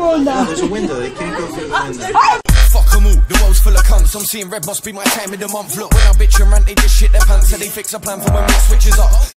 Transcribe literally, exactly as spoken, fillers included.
going now. There's a window, they can't go through the window. Fuck them all, the world's full of cunts. I'm seeing red must be my time of the month. Look, when I bitch and rant, they just shit their pants. So they fix a plan for when it switches up.